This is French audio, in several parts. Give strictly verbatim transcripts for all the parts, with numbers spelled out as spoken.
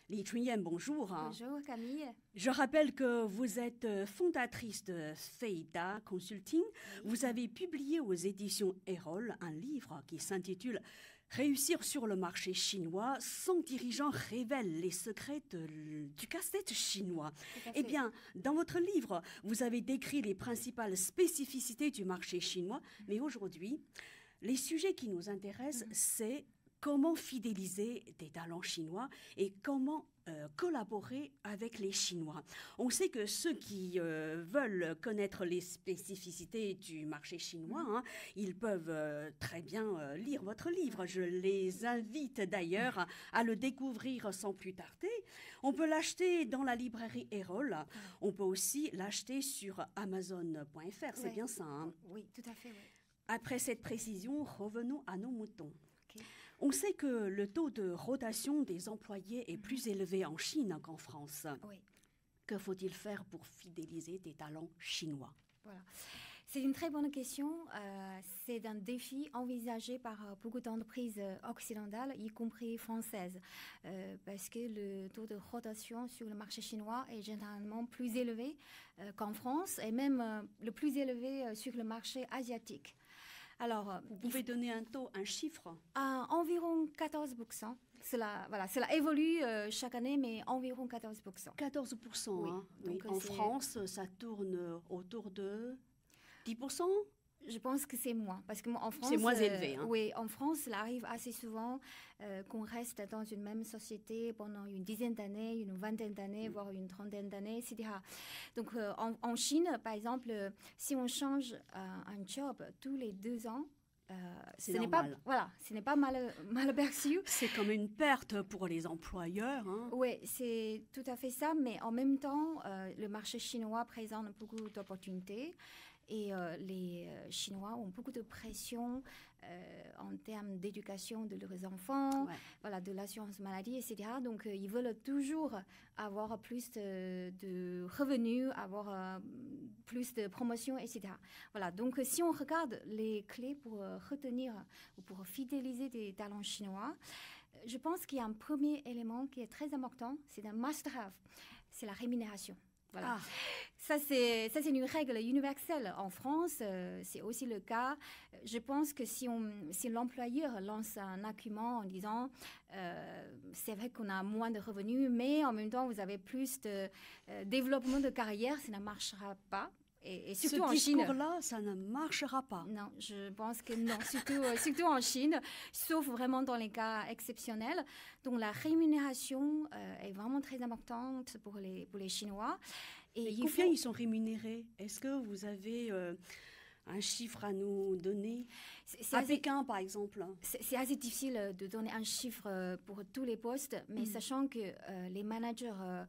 Li Chunyan, bonjour. Bonjour Camille. Je rappelle que vous êtes fondatrice de Feida Consulting. Oui. Vous avez publié aux éditions Erol un livre qui s'intitule « Réussir sur le marché chinois, son dirigeant révèle les secrets de, du casse-tête chinois ». Eh bien, dans votre livre, vous avez décrit les principales spécificités du marché chinois, mmh. mais aujourd'hui, les sujets qui nous intéressent, mmh. c'est comment fidéliser des talents chinois et comment euh, collaborer avec les Chinois. On sait que ceux qui euh, veulent connaître les spécificités du marché chinois, hein, ils peuvent euh, très bien euh, lire votre livre. Je les invite d'ailleurs à le découvrir sans plus tarder. On peut l'acheter dans la librairie Erol. On peut aussi l'acheter sur amazon point f r. C'est ouais. bien ça, hein? Oui, tout à fait. Oui. Après cette précision, revenons à nos moutons. Okay. On sait que le taux de rotation des employés est mmh. plus élevé en Chine qu'en France. Oui. Que faut-il faire pour fidéliser des talents chinois? Voilà. C'est une très bonne question. Euh, c'est un défi envisagé par beaucoup d'entreprises occidentales, y compris françaises, euh, parce que le taux de rotation sur le marché chinois est généralement plus élevé euh, qu'en France et même euh, le plus élevé euh, sur le marché asiatique. Alors, vous pouvez donner un taux, un chiffre? À environ quatorze pour cent. Cela, voilà, cela évolue euh, chaque année, mais environ quatorze pour cent. quatorze pour cent, oui. Hein. Oui. En France, ça tourne autour de dix pour cent? Je pense que c'est moins, parce que en France, c'est moins élevé. Hein. Euh, oui, en France, il arrive assez souvent euh, qu'on reste dans une même société pendant une dizaine d'années, une vingtaine d'années, mmh. voire une trentaine d'années, et cetera. Donc, euh, en, en Chine, par exemple, euh, si on change euh, un job tous les deux ans, Euh, ce n'est pas, voilà, ce n'est pas mal, mal perçu. C'est comme une perte pour les employeurs. Hein. Oui, c'est tout à fait ça, mais en même temps, euh, le marché chinois présente beaucoup d'opportunités et euh, les euh, Chinois ont beaucoup de pression euh, en termes d'éducation de leurs enfants, ouais. voilà, de l'assurance maladie, et cetera. Donc, euh, ils veulent toujours avoir plus de, de revenus, avoir euh, plus de promotions, et cetera. Voilà, donc si on regarde les clés pour euh, retenir ou pour fidéliser des talents chinois, je pense qu'il y a un premier élément qui est très important, c'est un must-have, c'est la rémunération. Voilà. Ah. Ça, c'est, ça, c'est une règle universelle. En France, euh, c'est aussi le cas. Je pense que si, on, si l'employeur lance un argument en disant euh, c'est vrai qu'on a moins de revenus, mais en même temps, vous avez plus de euh, développement de carrière, ça ne marchera pas. Et, et surtout Ce en Chine. Ce discours-là, ça ne marchera pas. Non, je pense que non, surtout, euh, surtout en Chine, sauf vraiment dans les cas exceptionnels. Donc, la rémunération euh, est vraiment très importante pour les, pour les Chinois. Et il combien faut... ils sont rémunérés? Est-ce que vous avez euh, un chiffre à nous donner? C'est, c'est à assez, Pékin, par exemple. C'est, c'est assez difficile de donner un chiffre pour tous les postes, mais mmh. sachant que euh, les managers... Euh,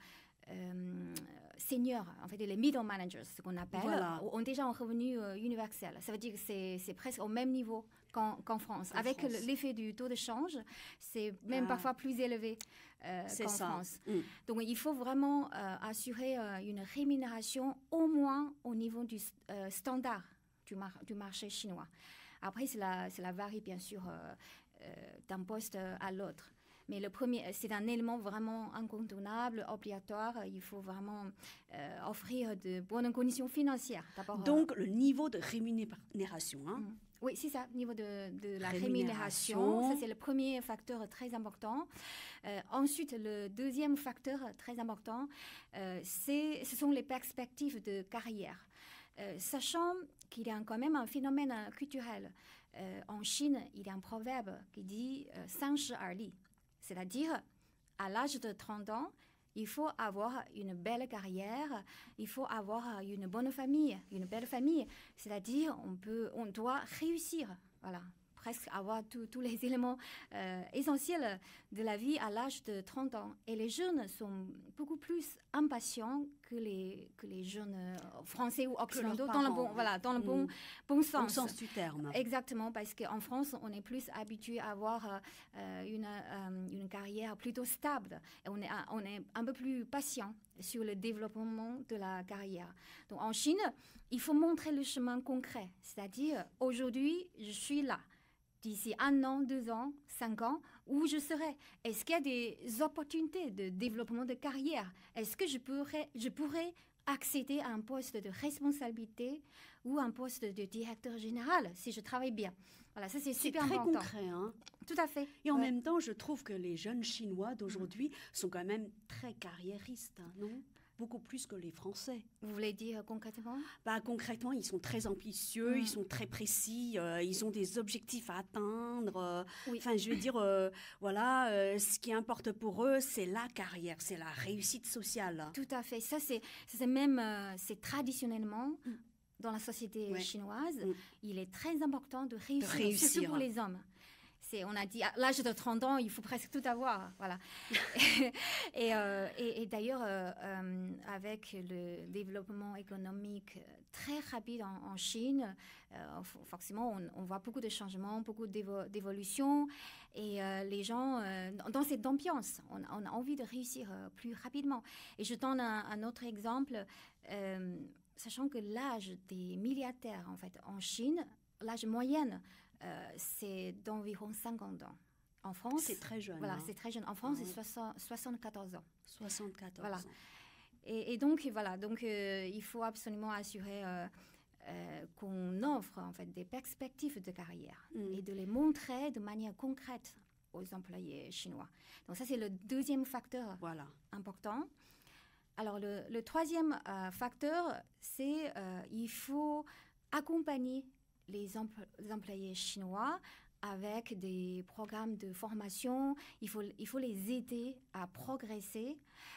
Euh, seniors, en fait, les middle managers, ce qu'on appelle, voilà. ont déjà un revenu euh, universel. Ça veut dire que c'est, c'est presque au même niveau qu'en, qu'en France. En Avec France. L'effet du taux de change, c'est même ah. parfois plus élevé euh, qu'en ça. France. Mm. Donc, il faut vraiment euh, assurer euh, une rémunération au moins au niveau du euh, standard du, mar- du marché chinois. Après, cela, cela varie bien sûr euh, euh, d'un poste à l'autre. Mais le premier, c'est un élément vraiment incontournable, obligatoire. Il faut vraiment euh, offrir de bonnes conditions financières. D'abord, Donc, euh, le niveau de rémunération. Hein. Mm. Oui, c'est ça, niveau de, de la rémunération. rémunération. Ça, c'est le premier facteur très important. Euh, ensuite, le deuxième facteur très important, euh, c'est, ce sont les perspectives de carrière. Euh, sachant qu'il y a quand même un phénomène culturel. Euh, en Chine, il y a un proverbe qui dit euh, «三十而立». C'est-à-dire, à l'âge de trente ans, il faut avoir une belle carrière, il faut avoir une bonne famille, une belle famille. C'est-à-dire, on peut, on doit réussir, voilà, presque avoir tous les éléments euh, essentiels de la vie à l'âge de trente ans. Et les jeunes sont beaucoup plus impatients que les, que les jeunes français ou occidentaux, dans le bon, voilà, dans le bon, mmh. bon sens. Bon sens du terme. Exactement, parce qu'en France, on est plus habitué à avoir euh, une, euh, une carrière plutôt stable. Et on est, on est un peu plus patient sur le développement de la carrière. Donc en Chine, il faut montrer le chemin concret. C'est-à-dire, aujourd'hui, je suis là. d'ici un an, deux ans, cinq ans, où je serai? Est-ce qu'il y a des opportunités de développement de carrière? Est-ce que je pourrais, je pourrais accéder à un poste de responsabilité ou un poste de directeur général si je travaille bien? Voilà, ça c'est super très important. concret, hein? Tout à fait. Et en ouais. même temps, je trouve que les jeunes Chinois d'aujourd'hui mmh. sont quand même très carriéristes, hein, non? Beaucoup plus que les Français. Vous voulez dire concrètement? Bah, concrètement, ils sont très ambitieux, mmh. ils sont très précis, euh, ils ont des objectifs à atteindre. Euh, oui. Enfin, je veux dire, euh, voilà, euh, ce qui importe pour eux, c'est la carrière, c'est la réussite sociale. Tout à fait. Ça, c'est, c'est même, euh, c'est traditionnellement... Mmh. Dans la société ouais. chinoise, mmh. il est très important de réussir, de réussir. Surtout pour les hommes. C'est, on a dit, à l'âge de trente ans, il faut presque tout avoir. Voilà. et, euh, et, et d'ailleurs, euh, euh, avec le développement économique très rapide en, en Chine, euh, forcément, on, on voit beaucoup de changements, beaucoup d'évo- d'évolutions. Et euh, les gens, euh, dans cette ambiance, on, on a envie de réussir euh, plus rapidement. Et je donne un, un autre exemple. Euh, Sachant que l'âge des milliardaires, en fait, en Chine, l'âge moyen, euh, c'est d'environ cinquante ans. En France, c'est très jeune. Voilà, hein. c'est très jeune. En France, ah, c'est soixante, soixante-quatorze ans. soixante-quatorze voilà. ans. Et, et donc, voilà, donc euh, il faut absolument assurer euh, euh, qu'on offre en fait des perspectives de carrière mm. et de les montrer de manière concrète aux employés chinois. Donc ça, c'est le deuxième facteur voilà. important. Alors, le, le troisième euh, facteur, c'est euh, il faut accompagner les, empl- les employés chinois avec des programmes de formation. Il faut, il faut les aider à progresser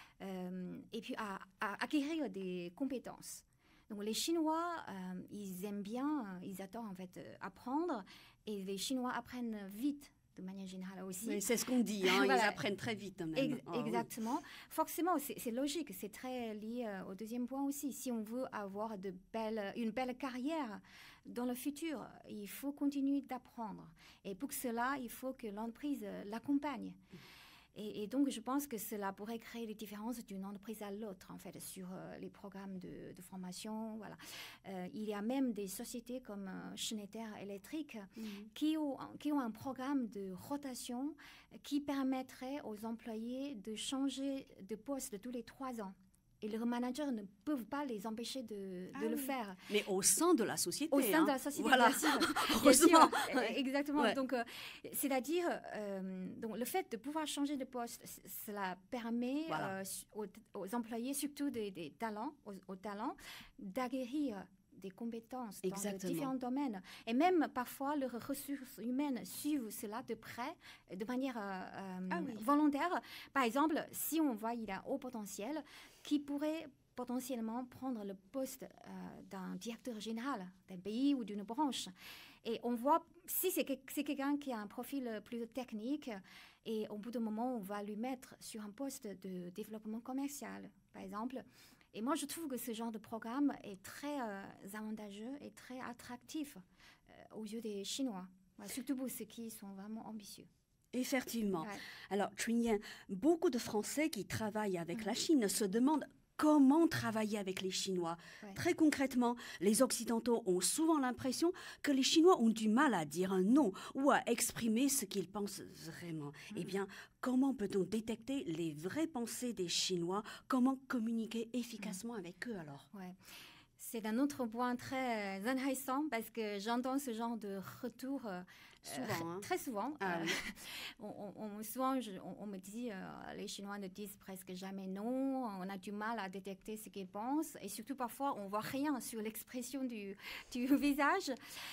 euh, et puis à, à acquérir des compétences. Donc, les Chinois, euh, ils aiment bien, ils adorent en fait apprendre, et les Chinois apprennent vite. De manière générale aussi. Mais c'est ce qu'on dit, hein, voilà. Ils apprennent très vite même. Ex- oh, exactement. Oui. Forcément, c'est, c'est logique, c'est très lié euh, au deuxième point aussi. Si on veut avoir de belles, une belle carrière dans le futur, il faut continuer d'apprendre. Et pour cela, il faut que l'entreprise euh, l'accompagne. Mm. Et, et donc, je pense que cela pourrait créer des différences d'une entreprise à l'autre, en fait, sur euh, les programmes de, de formation. Voilà. Euh, il y a même des sociétés comme euh, Schneider Electric mmh. qui, ont, qui ont un programme de rotation qui permettrait aux employés de changer de poste tous les trois ans. Et leurs managers ne peuvent pas les empêcher de, ah de oui. le faire. Mais au sein de la société. Au sein hein. de la société, voilà. bien sûr. Heureusement. Bien sûr. Exactement. Ouais. Donc, euh, c'est-à-dire, euh, donc, le fait de pouvoir changer de poste, c- cela permet voilà. euh, aux, aux employés, surtout des, des talents, aux, aux talents, d'acquérir des compétences Exactement. dans différents domaines. Et même, parfois, leurs ressources humaines suivent cela de près, de manière euh, ah oui. volontaire. Par exemple, si on voit qu'il a un haut potentiel, qui pourrait potentiellement prendre le poste euh, d'un directeur général d'un pays ou d'une branche. Et on voit, si c'est, que, c'est quelqu'un qui a un profil plus technique, et au bout d'un moment, on va lui mettre sur un poste de développement commercial, par exemple. Et moi, je trouve que ce genre de programme est très euh, avantageux et très attractif euh, aux yeux des Chinois, ouais, surtout pour ceux qui sont vraiment ambitieux. Effectivement. Ouais. Alors, Chun-Yan, beaucoup de Français qui travaillent avec mmh. la Chine se demandent comment travailler avec les Chinois. Ouais. Très concrètement, les Occidentaux ont souvent l'impression que les Chinois ont du mal à dire un non ou à exprimer ce qu'ils pensent vraiment. Mmh. Eh bien, comment peut-on détecter les vraies pensées des Chinois? Comment communiquer efficacement mmh. avec eux alors? Ouais. C'est un autre point très intéressant parce que j'entends ce genre de retour euh, souvent, hein. très souvent. Ah, euh, oui. on, on, souvent, je, on, on me dit, euh, les Chinois ne disent presque jamais non, on a du mal à détecter ce qu'ils pensent et surtout parfois on voit rien sur l'expression du, du visage.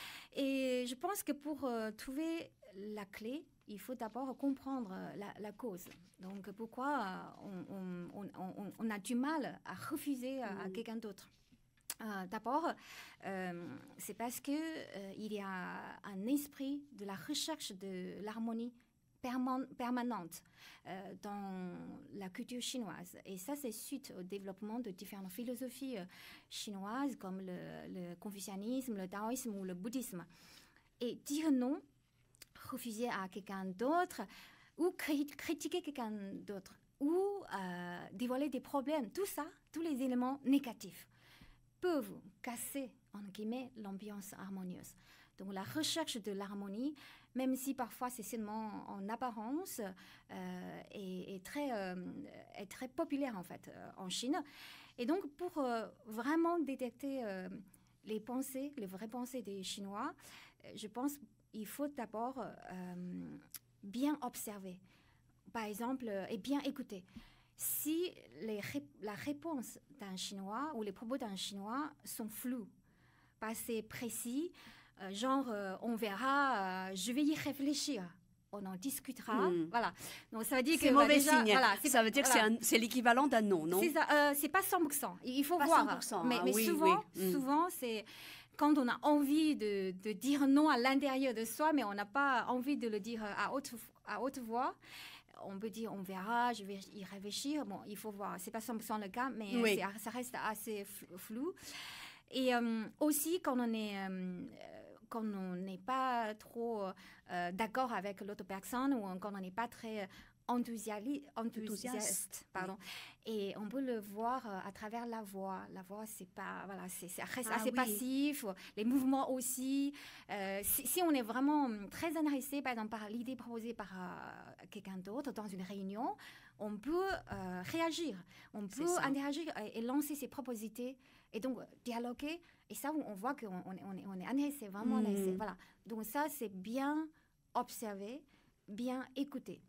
Et je pense que pour euh, trouver la clé, il faut d'abord comprendre la, la cause. Donc pourquoi on, on, on, on a du mal à refuser à, mmh. à quelqu'un d'autre. Euh, d'abord, euh, c'est parce qu'il euh, y a un esprit de la recherche de l'harmonie perman- permanente euh, dans la culture chinoise. Et ça, c'est suite au développement de différentes philosophies euh, chinoises comme le, le confucianisme, le taoïsme ou le bouddhisme. Et dire non, refuser à quelqu'un d'autre ou cri- critiquer quelqu'un d'autre ou euh, dévoiler des problèmes, tout ça, tous les éléments négatifs peuvent casser, en guillemets, l'ambiance harmonieuse. Donc, la recherche de l'harmonie même si parfois c'est seulement en apparence, euh, est, est, très, euh, est très populaire en fait euh, en Chine. Et donc pour euh, vraiment détecter euh, les pensées, les vraies pensées des Chinois, je pense qu'il faut d'abord euh, bien observer, par exemple, euh, et bien écouter. Si les ré- la réponse d'un Chinois ou les propos d'un Chinois sont flous, pas assez précis, euh, genre euh, on verra, euh, je vais y réfléchir, on en discutera, Mm. voilà. Donc ça veut dire C'est que mauvais bah, déjà, signe. voilà, Ça veut dire voilà. que c'est, un, c'est l'équivalent d'un non, non? C'est ça, euh, c'est pas cent pour cent. Il faut Pas voir. cent pour cent, mais hein, mais oui, souvent, oui. Mm. souvent c'est quand on a envie de, de dire non à l'intérieur de soi, mais on n'a pas envie de le dire à haute, à haute voix. On peut dire, on verra, je vais y réfléchir. Bon, il faut voir. C'est pas cent pour cent le cas, mais Oui. c'est, ça reste assez flou. Et euh, aussi, quand on est, euh, quand on n'est pas trop euh, d'accord avec l'autre personne ou quand on n'est pas très enthousiaste, enthousiaste pardon. Oui. Et on peut le voir euh, à travers la voix. La voix, c'est pas, voilà, c'est, ça reste Ah, assez oui. passif. Les mouvements aussi. Euh, si, si on est vraiment très intéressé, par exemple, par l'idée proposée par euh, quelqu'un d'autre dans une réunion, on peut euh, réagir. On peut interagir et, et lancer ses propres idées. Et donc, dialoguer. Et ça, on voit qu'on on est, on est, on est intéressé, vraiment Mmh. intéressé. Voilà. Donc, ça, c'est bien observer, bien écouter.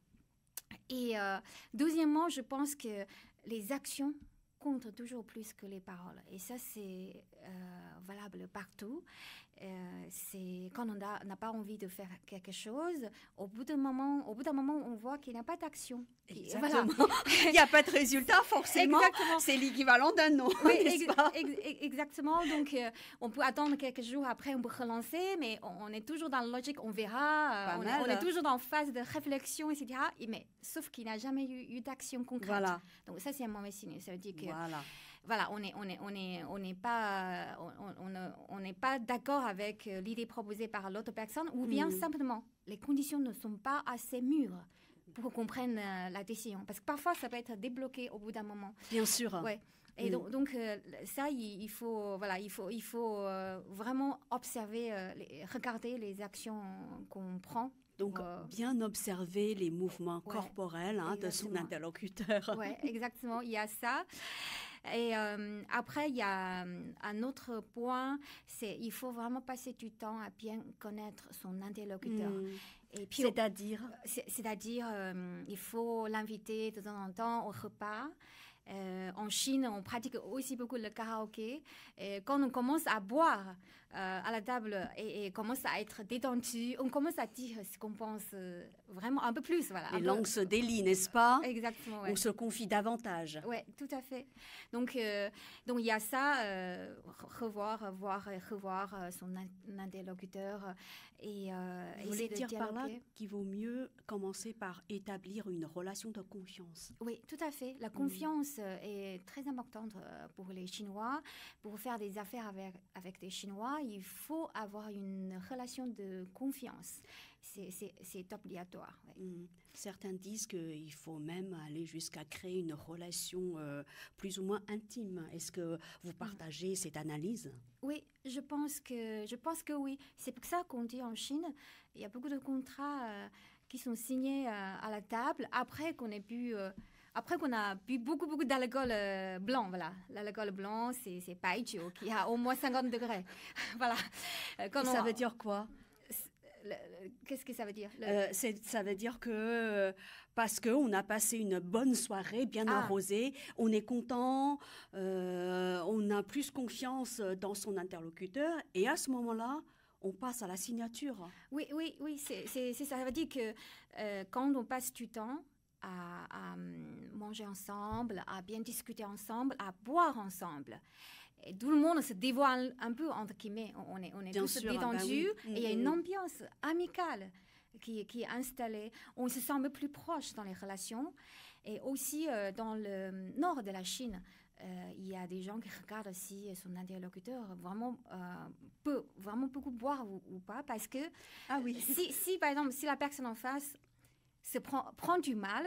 Et euh, deuxièmement, je pense que les actions comptent toujours plus que les paroles. Et ça, c'est euh, valable partout. Euh, c'est quand on n'a pas envie de faire quelque chose, au bout d'un moment, au bout d'un moment, on voit qu'il n'y a pas d'action. Exactement. Voilà. Il n'y a pas de résultat, forcément. Exactement. C'est l'équivalent d'un non. Oui, ex- ex- exactement. Donc, euh, on peut attendre quelques jours après, on peut relancer, mais on, on est toujours dans la logique, on verra. Euh, on, est, on est toujours dans phase de réflexion, et cetera. Et, mais sauf qu'il n'a jamais eu, eu d'action concrète. Voilà. Donc, ça, c'est un mauvais signe. Ça veut dire que voilà. Voilà, on n'est on est, on est, on est pas, on, on, on n'est pas d'accord avec l'idée proposée par l'autre personne, ou bien mmh. simplement, les conditions ne sont pas assez mûres pour qu'on prenne la décision. Parce que parfois, ça peut être débloqué au bout d'un moment. Bien sûr. Ouais. Et mmh. donc, donc euh, ça, il, il faut, voilà, il faut, il faut euh, vraiment observer, euh, les, regarder les actions qu'on prend. Donc, euh, bien observer les mouvements ouais, corporels hein, de son interlocuteur. Oui, exactement, il y a ça. Et euh, après, il y a un autre point, c'est il faut vraiment passer du temps à bien connaître son interlocuteur. Mmh. Et puis, c'est-à-dire c'est, C'est-à-dire, euh, il faut l'inviter de temps en temps au repas. Euh, en Chine, on pratique aussi beaucoup le karaoké. Et quand on commence à boire euh, à la table et, et commence à être détendu, on commence à dire ce qu'on pense euh, vraiment un peu plus. Voilà, Les peu... langues se délient, n'est-ce pas? Exactement. Ouais. On se confie davantage. Oui, tout à fait. Donc, euh, donc il y a ça, euh, revoir, voir et revoir euh, son interlocuteur. Et, euh, Vous voulez dire par là qu'il vaut mieux commencer par établir une relation de confiance? Oui, tout à fait. La confiance mmh. est très importante pour les Chinois. Pour faire des affaires avec, avec des Chinois, il faut avoir une relation de confiance. C'est, c'est, c'est obligatoire. Ouais. Mmh. Certains disent qu'il faut même aller jusqu'à créer une relation euh, plus ou moins intime. Est-ce que vous partagez mmh. cette analyse? Oui, je pense que, je pense que oui. C'est pour ça qu'on dit en Chine, il y a beaucoup de contrats euh, qui sont signés euh, à la table après qu'on ait pu... Euh, Après qu'on a bu beaucoup, beaucoup d'alcool euh, blanc, voilà. L'alcool blanc, c'est, c'est baijiu, qui a au moins cinquante degrés. Voilà. Quand ça on... veut dire quoi? Le, le, qu'est-ce que ça veut dire? Le... euh, c'est, Ça veut dire que euh, parce qu'on a passé une bonne soirée bien ah. arrosée, on est content, euh, on a plus confiance dans son interlocuteur et à ce moment-là, on passe à la signature. Oui, oui, oui, c'est, c'est, c'est ça. Ça veut dire que euh, quand on passe du temps, À, à manger ensemble, à bien discuter ensemble, à boire ensemble. Et tout le monde se dévoile un peu, entre guillemets. On est, on est tous sûr, détendus. Bah oui. Et il y a une ambiance amicale qui, qui est installée. On se sent un peu plus proche dans les relations. Et aussi, euh, dans le nord de la Chine, euh, il y a des gens qui regardent si son interlocuteur vraiment euh, peut vraiment beaucoup boire ou, ou pas. Parce que ah oui. si, si, par exemple, si la personne en face se prend, prend du mal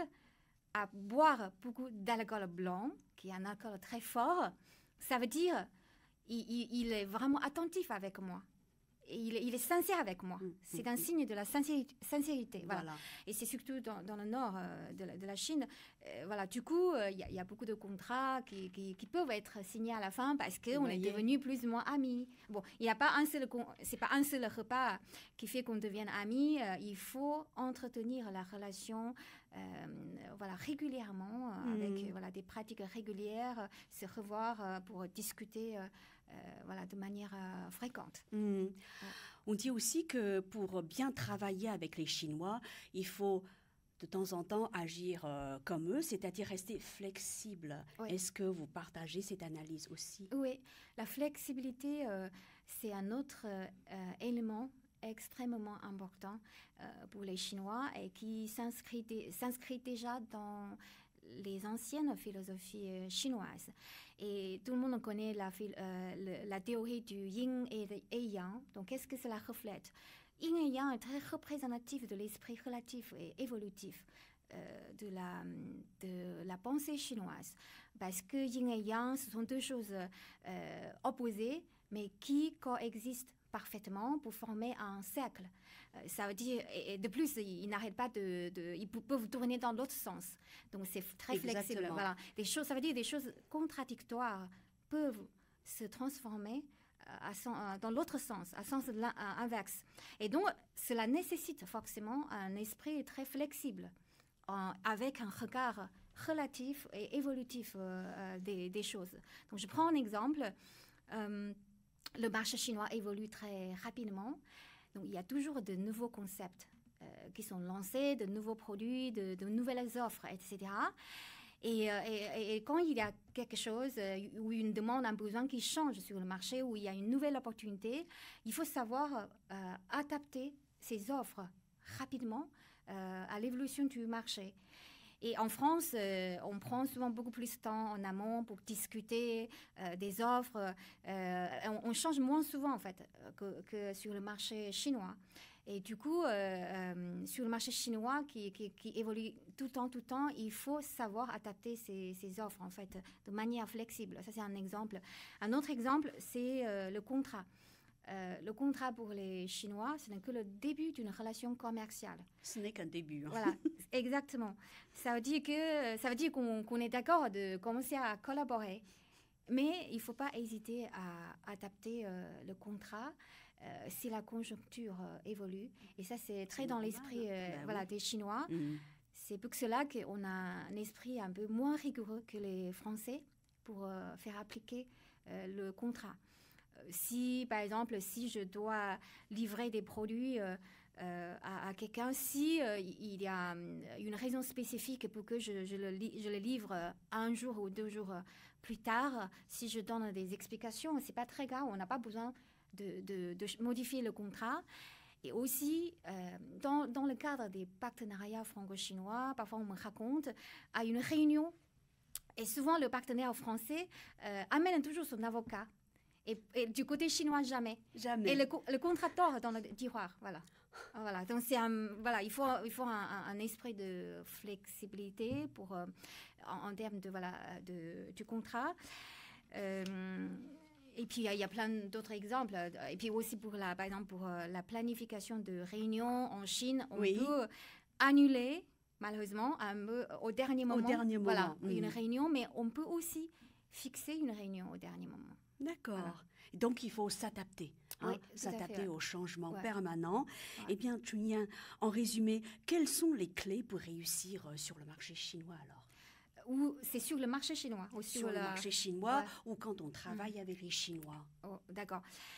à boire beaucoup d'alcool blanc, qui est un alcool très fort, ça veut dire il, il, il est vraiment attentif avec moi. il, il est sincère avec moi. Mmh, c'est mmh, un signe de la sincérité. sincérité voilà. Voilà. Et c'est surtout dans, dans le nord euh, de, la, de la Chine. Euh, voilà. Du coup, il euh, y, y a beaucoup de contrats qui, qui, qui peuvent être signés à la fin parce qu'on est devenus plus ou moins amis. Bon, il n'y a pas un seul, c'est pas un seul repas qui fait qu'on devienne amis. Euh, il faut entretenir la relation euh, voilà, régulièrement, mmh. avec voilà, des pratiques régulières, se revoir euh, pour discuter. Euh, Euh, voilà, de manière euh, fréquente. Mmh. Ouais. On dit aussi que pour bien travailler avec les Chinois, il faut de temps en temps agir euh, comme eux, c'est-à-dire rester flexible. Oui. Est-ce que vous partagez cette analyse aussi? Oui, la flexibilité, euh, c'est un autre euh, élément extrêmement important euh, pour les Chinois et qui s'inscrit, dé- s'inscrit déjà dans les anciennes philosophies euh, chinoises. Et tout le monde connaît la, euh, le, la théorie du yin et, de, et yang. Donc, qu'est-ce que cela reflète? Yin et yang est très représentatif de l'esprit relatif et évolutif euh, de, la, de la pensée chinoise. Parce que yin et yang, ce sont deux choses euh, opposées, mais qui coexistent parfaitement pour former un cercle. Euh, ça veut dire, et de plus, ils n'arrêtent pas de, de, ils peuvent tourner dans l'autre sens. Donc c'est très Exactement. flexible. Voilà, des choses, ça veut dire des choses contradictoires peuvent se transformer à son, dans l'autre sens, à sens inverse. Et donc cela nécessite forcément un esprit très flexible, en, avec un regard relatif et évolutif euh, des, des choses. Donc je prends un exemple. Euh, Le marché chinois évolue très rapidement. Donc, il y a toujours de nouveaux concepts euh, qui sont lancés, de nouveaux produits, de, de nouvelles offres, et cetera. Et, euh, et, et quand il y a quelque chose euh, ou une demande, un besoin qui change sur le marché, où il y a une nouvelle opportunité, il faut savoir euh, adapter ces offres rapidement euh, à l'évolution du marché. Et en France, euh, on prend souvent beaucoup plus de temps en amont pour discuter euh, des offres. Euh, on, on change moins souvent, en fait, que, que sur le marché chinois. Et du coup, euh, euh, sur le marché chinois qui, qui, qui évolue tout le temps, tout le temps, il faut savoir adapter ces, ces offres, en fait, de manière flexible. Ça, c'est un exemple. Un autre exemple, c'est euh, le contrat. Euh, le contrat pour les Chinois, ce n'est que le début d'une relation commerciale. Ce n'est qu'un début. Hein. Voilà, exactement. Ça veut dire que ça veut dire qu'on, qu'on est d'accord de commencer à collaborer, mais il ne faut pas hésiter à adapter euh, le contrat euh, si la conjoncture euh, évolue. Et ça, c'est très c'est dans normal, l'esprit euh, ben voilà, oui. des Chinois. Mmh. C'est pour cela qu'on a un esprit un peu moins rigoureux que les Français pour euh, faire appliquer euh, le contrat. Si, par exemple, si je dois livrer des produits euh, euh, à, à quelqu'un, si euh, il y a une raison spécifique pour que je, je, le, li- je le livre un jour ou deux jours plus tard, si je donne des explications, c'est pas très grave, on n'a pas besoin de, de, de modifier le contrat. Et aussi, euh, dans, dans le cadre des partenariats franco-chinois, parfois on me raconte, à une réunion, et souvent le partenaire français euh, amène toujours son avocat. Et, et du côté chinois, jamais. Jamais. Et le, le contracteur dans le tiroir, voilà. Voilà. Donc, c'est un, voilà, il faut, il faut un, un esprit de flexibilité pour, euh, en, en termes de, voilà, de, du contrat. Euh, et puis, il y, y a plein d'autres exemples. Et puis aussi, pour la, par exemple, pour la planification de réunions en Chine, on oui. peut annuler, malheureusement, un peu, au dernier moment, au dernier moment. Voilà, mmh. une réunion, mais on peut aussi fixer une réunion au dernier moment. D'accord. Voilà. Donc, il faut s'adapter, hein, oui, s'adapter fait, aux changements ouais. permanents. Ouais. Eh bien, Chunyan, en résumé, quelles sont les clés pour réussir sur le marché chinois alors? Ou c'est sur le marché chinois ou sur, sur le la... marché chinois ouais. ou quand on travaille mmh. avec les Chinois. Oh, d'accord.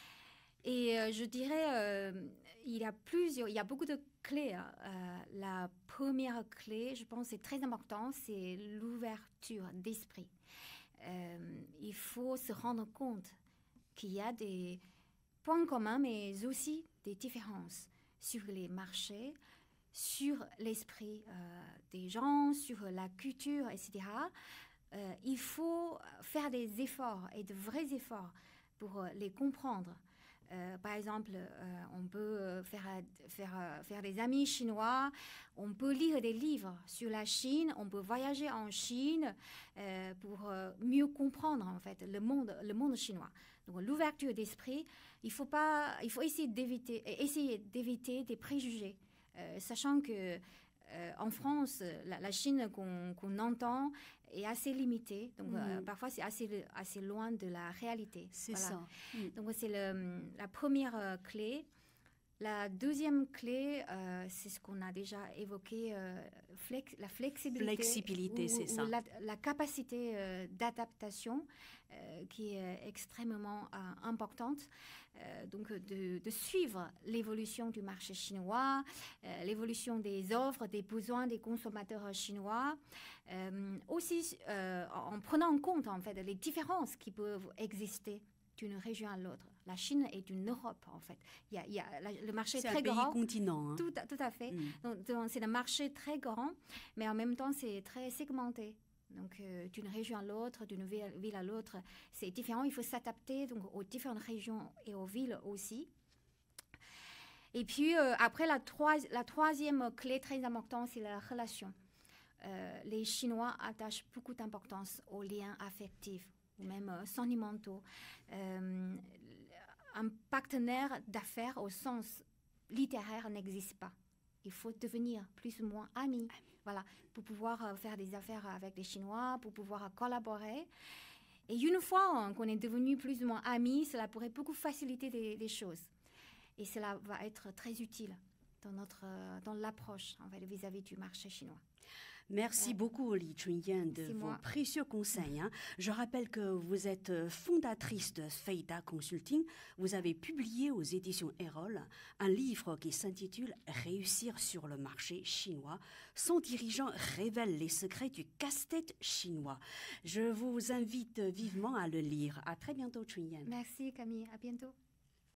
Et euh, je dirais, euh, il y a plusieurs, il y a beaucoup de clés. Hein. Euh, la première clé, je pense, c'est très important, c'est l'ouverture d'esprit. Euh, il faut se rendre compte qu'il y a des points communs, mais aussi des différences sur les marchés, sur l'esprit euh, des gens, sur la culture, et cetera. Euh, il faut faire des efforts, et de vrais efforts, pour euh, les comprendre. Euh, par exemple, euh, on peut faire, faire, faire des amis chinois, on peut lire des livres sur la Chine, on peut voyager en Chine euh, pour euh, mieux comprendre en fait le monde, le monde chinois. Donc l'ouverture d'esprit, il faut pas, il faut essayer d'éviter, essayer d'éviter des préjugés, euh, sachant que euh, en France, la, la Chine qu'on qu'on entend est assez limitée, donc mmh. euh, parfois c'est assez assez loin de la réalité. C'est voilà. ça. Mmh. Donc c'est le, la première euh, clé. La deuxième clé, euh, c'est ce qu'on a déjà évoqué, euh, flex, la flexibilité. Flexibilité, c'est ça. La, la capacité euh, d'adaptation euh, qui est extrêmement euh, importante. Euh, donc de, de suivre l'évolution du marché chinois, euh, l'évolution des offres, des besoins des consommateurs chinois. Euh, aussi euh, en prenant en compte en fait les différences qui peuvent exister d'une région à l'autre. La Chine est une Europe, en fait. Il y a, il y a la, le marché est très grand. C'est un pays continent. Hein. Tout, tout à fait. Mm. Donc, donc, c'est un marché très grand, mais en même temps, c'est très segmenté. Donc, euh, d'une région à l'autre, d'une ville, ville à l'autre, c'est différent. Il faut s'adapter donc, aux différentes régions et aux villes aussi. Et puis, euh, après, la, trois, la troisième clé très importante, c'est la relation. Euh, les Chinois attachent beaucoup d'importance aux liens affectifs ou même euh, sentimentaux. Euh, un partenaire d'affaires au sens littéraire n'existe pas. Il faut devenir plus ou moins ami, voilà, pour pouvoir euh, faire des affaires avec les Chinois, pour pouvoir euh, collaborer. Et une fois hein, qu'on est devenu plus ou moins amis, cela pourrait beaucoup faciliter des, des choses. Et cela va être très utile dans, notre, euh, dans l'approche en fait, vis-à-vis du marché chinois. Merci beaucoup, Li Chunyan, de vos moi. précieux conseils. Hein. Je rappelle que vous êtes fondatrice de Feida Consulting. Vous avez publié aux éditions Erol un livre qui s'intitule « Réussir sur le marché chinois ». Son dirigeant révèle les secrets du casse-tête chinois. Je vous invite vivement à le lire. À très bientôt, Chunyan. Merci, Camille. À bientôt.